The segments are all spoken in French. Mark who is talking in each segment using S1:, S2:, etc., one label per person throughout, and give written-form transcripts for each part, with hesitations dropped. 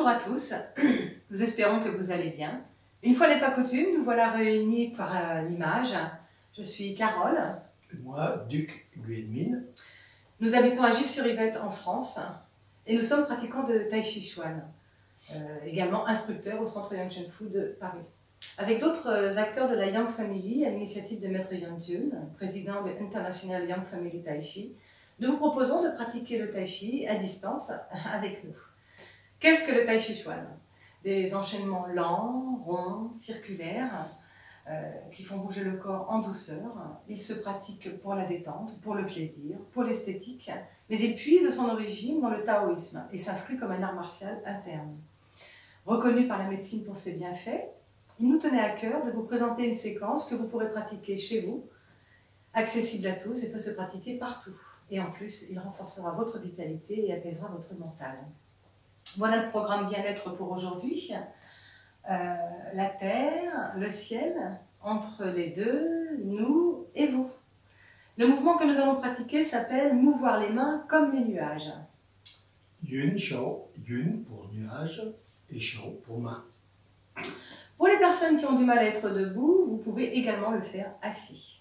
S1: Bonjour à tous, nous espérons que vous allez bien. Une fois n'est pas coutume, nous voilà réunis par l'image. Je suis Carole.
S2: Et moi, Duc Guillemine.
S1: Nous habitons à Gif-sur-Yvette en France et nous sommes pratiquants de Tai Chi Chuan, également instructeurs au Centre Yang Shen Fu de Paris. Avec d'autres acteurs de la Yang Family, à l'initiative de Maître Yang Jun, président de International Yang Family Tai Chi, nous vous proposons de pratiquer le Tai Chi à distance avec nous. Qu'est-ce que le Tai Chi Chuan? Des enchaînements lents, ronds, circulaires, qui font bouger le corps en douceur. Il se pratique pour la détente, pour le plaisir, pour l'esthétique, mais il puise son origine dans le taoïsme et s'inscrit comme un art martial interne. Reconnu par la médecine pour ses bienfaits, il nous tenait à cœur de vous présenter une séquence que vous pourrez pratiquer chez vous, accessible à tous et peut se pratiquer partout. Et en plus, il renforcera votre vitalité et apaisera votre mental. Voilà le programme bien-être pour aujourd'hui. La terre, le ciel, entre les deux, nous et vous. Le mouvement que nous allons pratiquer s'appelle mouvoir les mains comme les nuages.
S2: Yun, Shou, Yun pour nuage et Shou pour main.
S1: Pour les personnes qui ont du mal à être debout, vous pouvez également le faire assis.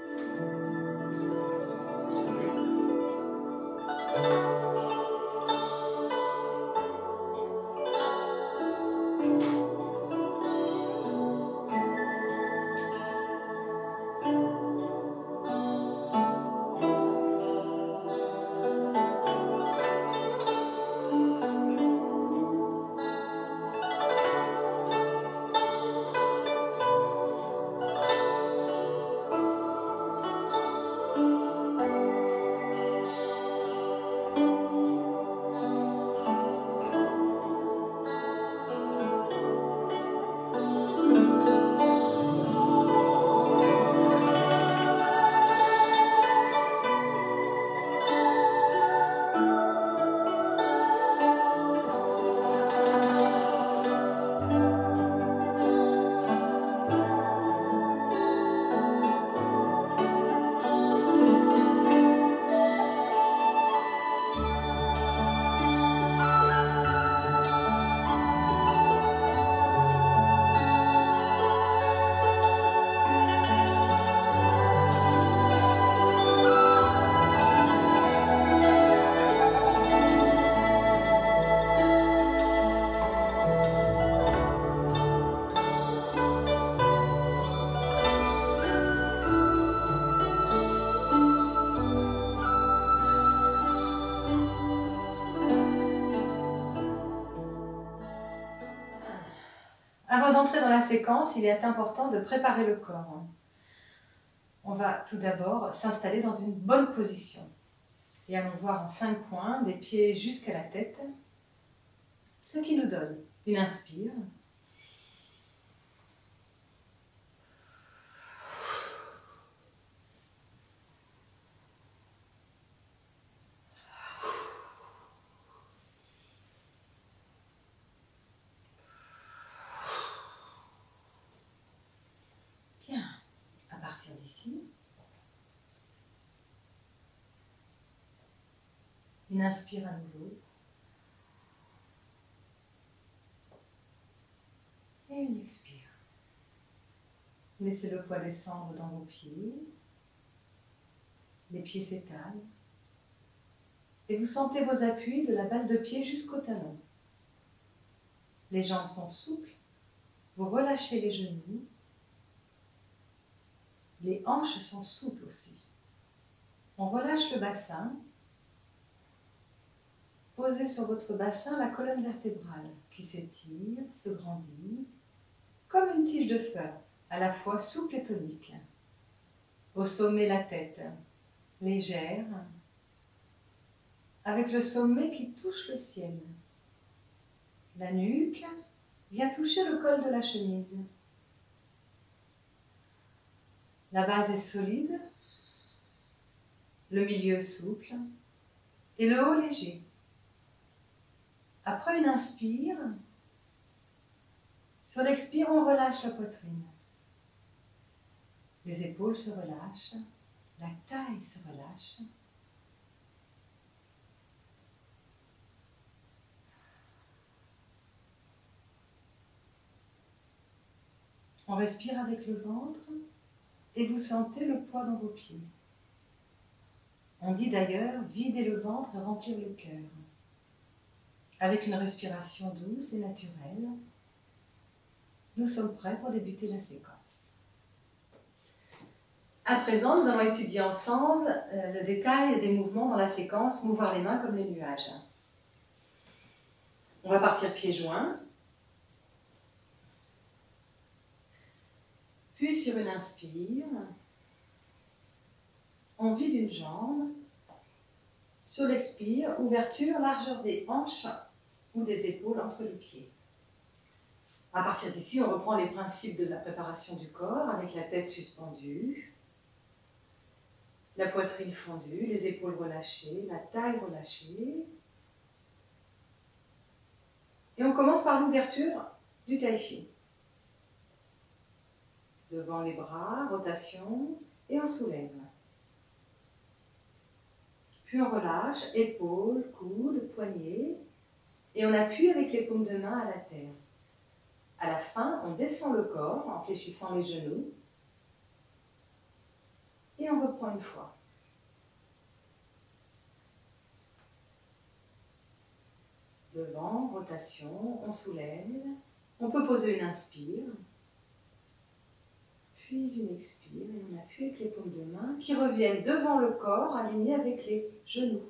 S1: Avant d'entrer dans la séquence, il est important de préparer le corps. On va tout d'abord s'installer dans une bonne position. Et allons voir en 5 points, des pieds jusqu'à la tête, ce qui nous donne une inspire. Bien, à partir d'ici, une inspire à nouveau et une expire. Laissez le poids descendre dans vos pieds, les pieds s'étalent et vous sentez vos appuis de la balle de pied jusqu'au talon. Les jambes sont souples, vous relâchez les genoux. Les hanches sont souples aussi. On relâche le bassin. Posez sur votre bassin la colonne vertébrale qui s'étire, se grandit, comme une tige de feu, à la fois souple et tonique. Au sommet, la tête, légère, avec le sommet qui touche le ciel. La nuque vient toucher le col de la chemise. La base est solide, le milieu souple et le haut léger. Après une inspire, sur l'expire, on relâche la poitrine. Les épaules se relâchent, la taille se relâche. On respire avec le ventre et vous sentez le poids dans vos pieds. On dit d'ailleurs vider le ventre et remplir le cœur. Avec une respiration douce et naturelle, nous sommes prêts pour débuter la séquence. À présent, nous allons étudier ensemble le détail des mouvements dans la séquence mouvoir les mains comme les nuages. On va partir pieds joints, puis sur une inspire, on vide une jambe, sur l'expire, ouverture, largeur des hanches ou des épaules entre les pieds. À partir d'ici, on reprend les principes de la préparation du corps avec la tête suspendue, la poitrine fondue, les épaules relâchées, la taille relâchée. Et on commence par l'ouverture du tai chi. Devant les bras, rotation, et on soulève. Puis on relâche, épaules, coudes, poignets, et on appuie avec les paumes de main à la terre. À la fin, on descend le corps en fléchissant les genoux, et on reprend une fois. Devant, rotation, on soulève, on peut poser une inspire, puis une expire, et on appuie avec les paumes de main qui reviennent devant le corps, alignés avec les genoux.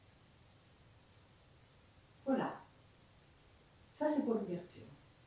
S1: Voilà. Ça, c'est pour l'ouverture.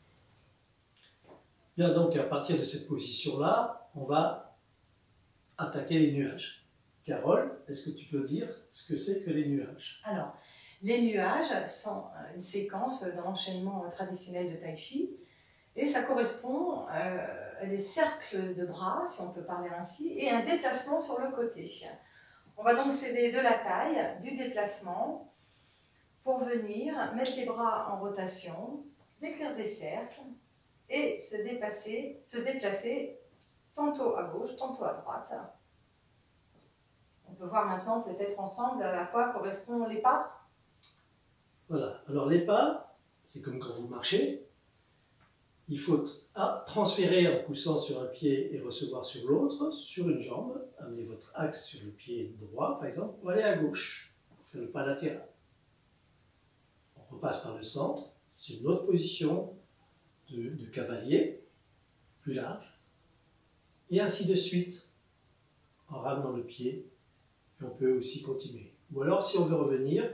S2: Bien, donc à partir de cette position-là, on va attaquer les nuages. Carole, est-ce que tu peux dire ce que c'est que les nuages?
S1: Alors, les nuages sont une séquence dans l'enchaînement traditionnel de Tai Chi, et ça correspond à des cercles de bras, si on peut parler ainsi, et un déplacement sur le côté. On va donc s'aider de la taille, du déplacement, pour venir mettre les bras en rotation, décrire des cercles, et se déplacer tantôt à gauche, tantôt à droite. On peut voir maintenant peut-être ensemble à quoi correspondent les pas.
S2: Voilà, alors les pas, c'est comme quand vous marchez. Il faut transférer en poussant sur un pied et recevoir sur l'autre, sur une jambe. Amenez votre axe sur le pied droit, par exemple, pour aller à gauche, pour faire le pas latéral. On repasse par le centre, c'est une autre position de cavalier, plus large, et ainsi de suite, en ramenant le pied, et on peut aussi continuer. Ou alors, si on veut revenir,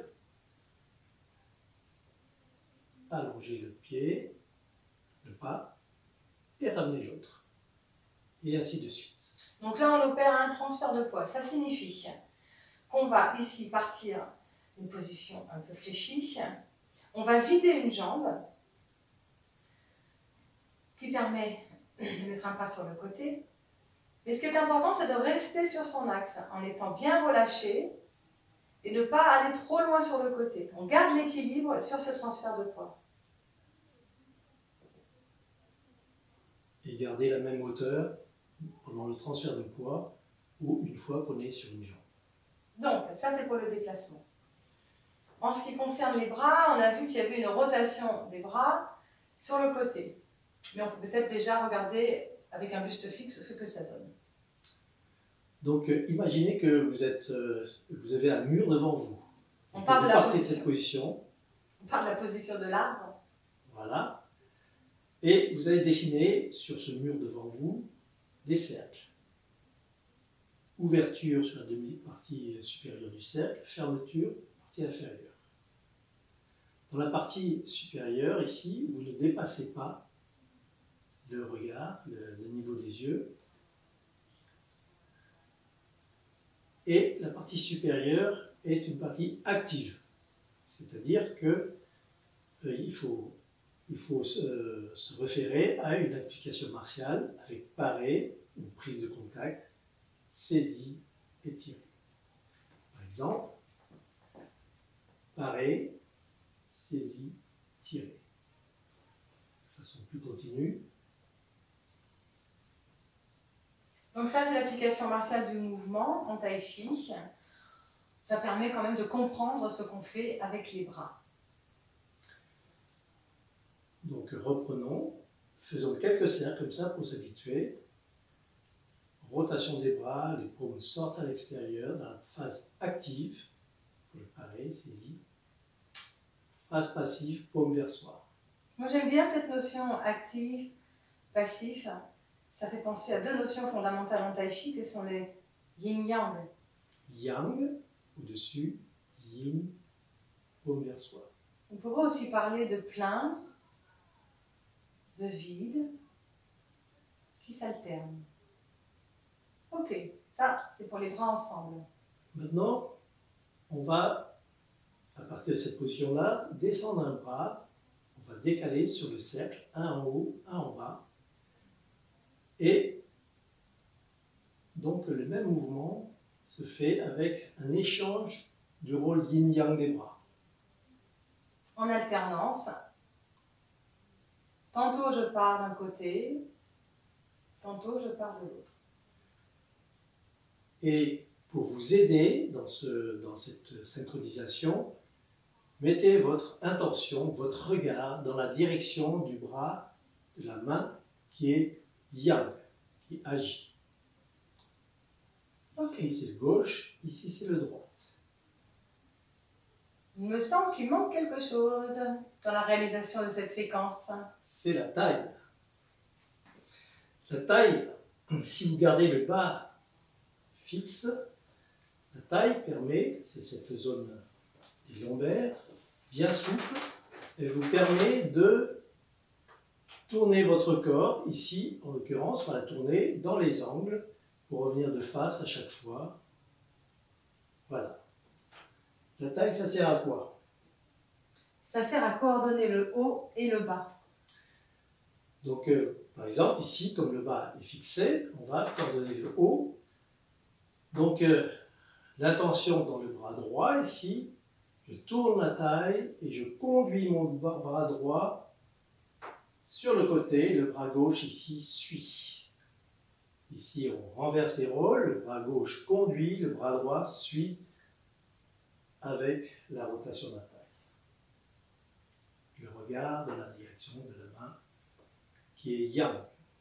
S2: allonger le pied, le pas, et ramener l'autre. Et ainsi de suite.
S1: Donc là, on opère un transfert de poids. Ça signifie qu'on va ici partir d'une position un peu fléchie. On va vider une jambe qui permet de mettre un pas sur le côté. Mais ce qui est important, c'est de rester sur son axe en étant bien relâché et ne pas aller trop loin sur le côté. On garde l'équilibre sur ce transfert de poids.
S2: Et garder la même hauteur pendant le transfert de poids ou une fois qu'on est sur une jambe.
S1: Donc, ça c'est pour le déplacement. En ce qui concerne les bras, on a vu qu'il y avait une rotation des bras sur le côté. Mais on peut peut-être déjà regarder avec un buste fixe ce que ça donne.
S2: Donc, imaginez que vous avez un mur devant vous.
S1: On part
S2: vous
S1: de la
S2: partez de
S1: position.
S2: cette position.
S1: On part de la position de l'arbre.
S2: Voilà. Et vous allez dessiner sur ce mur devant vous des cercles. Ouverture sur la demi-partie supérieure du cercle, fermeture, partie inférieure. Dans la partie supérieure, ici, vous ne dépassez pas le regard, le niveau des yeux. Et la partie supérieure est une partie active. C'est-à-dire que il faut se référer à une application martiale avec paré, une prise de contact, saisie et tirée. Par exemple, paré, saisie, tirée. De façon plus continue.
S1: Donc ça, c'est l'application martiale du mouvement en tai chi. Ça permet quand même de comprendre ce qu'on fait avec les bras.
S2: Donc reprenons. Faisons quelques cercles comme ça pour s'habituer. Rotation des bras, les paumes sortent à l'extérieur dans la phase active. Pareil, saisie. Phase passive, paume vers soi.
S1: Moi j'aime bien cette notion actif, passif. Ça fait penser à deux notions fondamentales en tai chi que sont les yin-yang.
S2: Yang, au-dessus, yin, paume vers soi.
S1: On pourrait aussi parler de plein, de vide, qui s'alternent. Ok, ça c'est pour les bras ensemble.
S2: Maintenant, on va, à partir de cette position-là, descendre un bras. On va décaler sur le cercle, un en haut, un en bas. Et donc le même mouvement se fait avec un échange du rôle yin-yang des bras.
S1: En alternance, tantôt je pars d'un côté, tantôt je pars de l'autre.
S2: Et pour vous aider dans cette synchronisation, mettez votre intention, votre regard dans la direction du bras, de la main qui est yang, qui agit.
S1: Okay.
S2: Ici c'est le gauche, ici c'est le droit.
S1: Il me semble qu'il manque quelque chose dans la réalisation de cette séquence.
S2: C'est la taille. La taille, si vous gardez le bas fixe, la taille permet, c'est cette zone des lombaires, bien souple, et vous permet de tourner votre corps, ici en l'occurrence, on va la tourner dans les angles pour revenir de face à chaque fois. Voilà. La taille, ça sert à quoi?
S1: Ça sert à coordonner le haut et le bas.
S2: Donc, par exemple, ici, comme le bas est fixé, on va coordonner le haut. Donc, l'intention dans le bras droit, ici, je tourne la taille et je conduis mon bras droit sur le côté, le bras gauche ici suit. Ici, on renverse les rôles, le bras gauche conduit, le bras droit suit avec la rotation de la taille. Le regard dans la direction de la main qui est yang.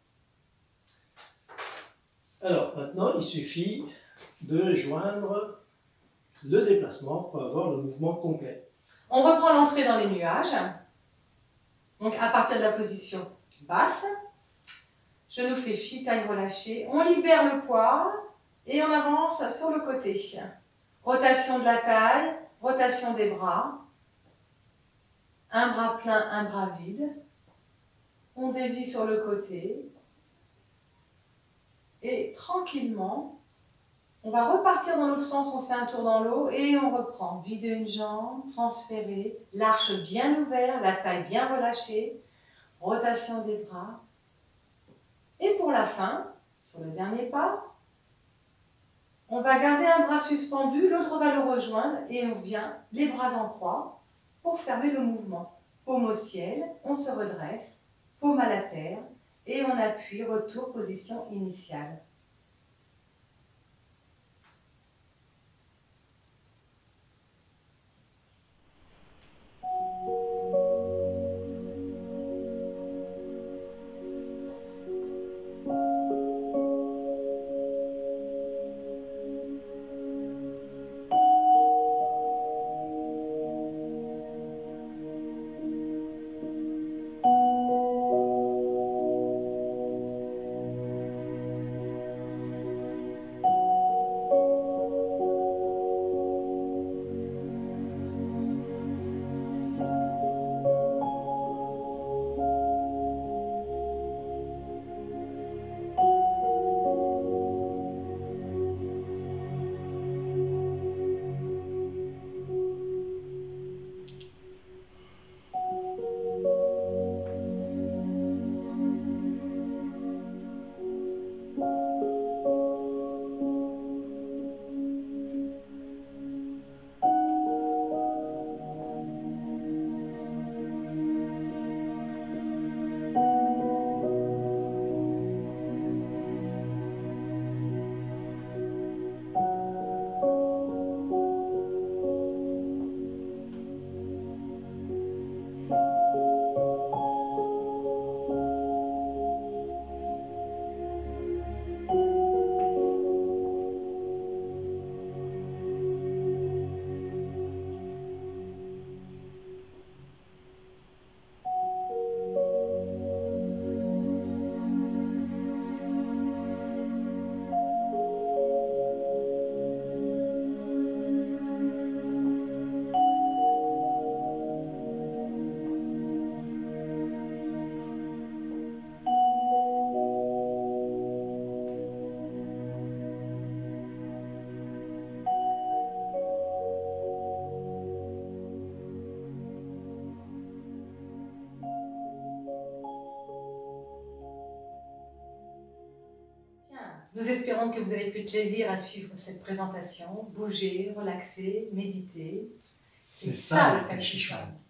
S2: Alors, maintenant, il suffit de joindre le déplacement pour avoir le mouvement complet.
S1: On reprend l'entrée dans les nuages. Donc, à partir de la position basse, genou fléchi, taille relâchée. On libère le poids et on avance sur le côté. Rotation de la taille, rotation des bras. Un bras plein, un bras vide. On dévie sur le côté. Et tranquillement, on va repartir dans l'autre sens, on fait un tour dans l'eau et on reprend. Vider une jambe, transférer, l'arche bien ouverte, la taille bien relâchée, rotation des bras. Et pour la fin, sur le dernier pas, on va garder un bras suspendu, l'autre va le rejoindre et on vient les bras en croix pour fermer le mouvement. Paume au ciel, on se redresse, paume à la terre et on appuie, retour, position initiale. Nous espérons que vous avez pris plaisir à suivre cette présentation, bouger, relaxer, méditer.
S2: C'est ça le Tai Chi Chuan.